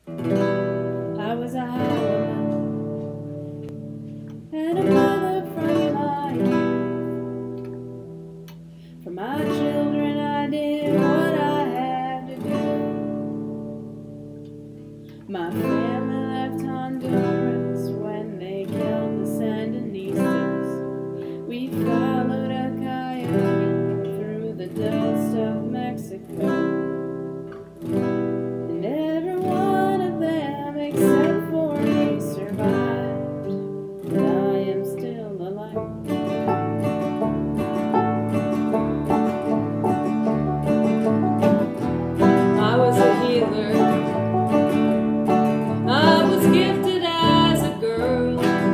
I was a highwoman and a mother from my youth. For my children I did what I had to do. My family left Honduras when they killed the Sandinistas. We followed a coyote through the dust of Mexico. And every one of them except for me survived, and I am still alive. I was a healer. I was gifted as a girl.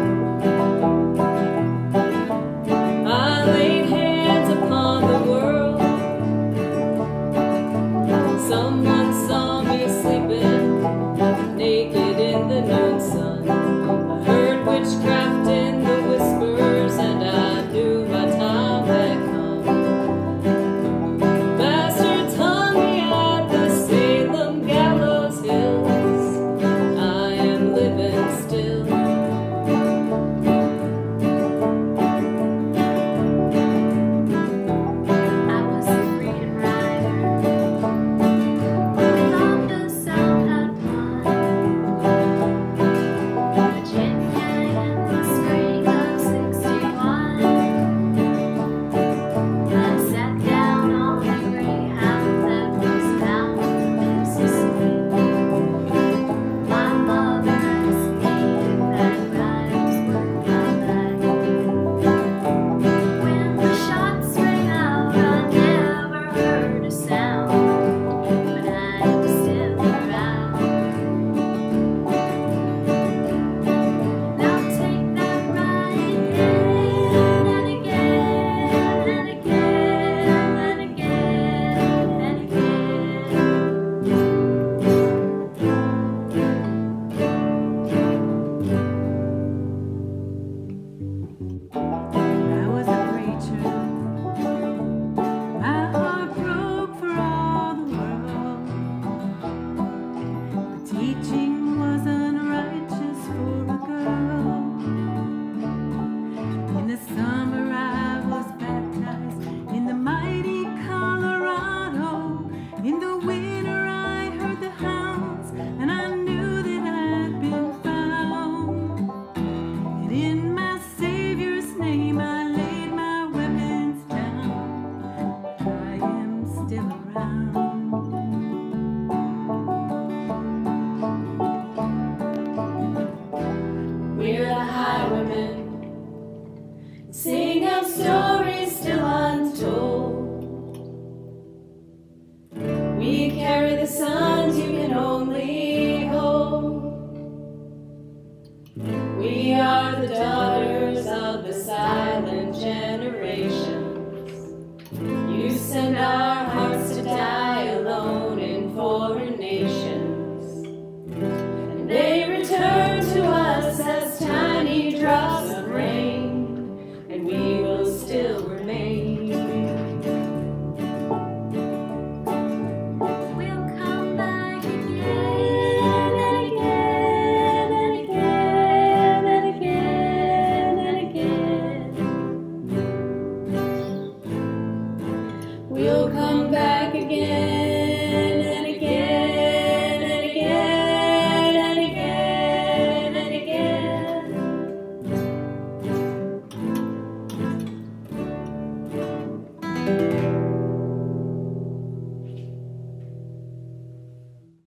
I laid hands upon the world. Someone saw me sleeping naked in the noon sun. I heard witchcraft in the whispers, and I knew my time had come. Bastards hung me at the Salem gallows hills. I am living still. I was a freedom rider. I thought the South had won. Virginia in the spring of '61. I sat down on a greyhound that was bound for Mississippi. My mother asked me if that ride was worth my life. When the shots rang out, I never heard a sound, but I am still around. Now take that ride again and again and again and again and again. I was a preacher. My heart broke for all the world. The teaching was unrighteous for a girl. In the summer I was baptized in the mighty Colorado. In the winter I heard the hounds, and I knew that I'd been found. And in my Savior's name I laid my weapons down. I am still around. We're the Highwomen, sing of stories still untold. We carry the sons you can only hold. We are the daughters of the silent generations. You send our hearts to die alone in foreign nations, and they return to us as tiny drops of rain, and we will still remain. We'll come back again and again and again and again and again. We'll come back again and again and again and again and again.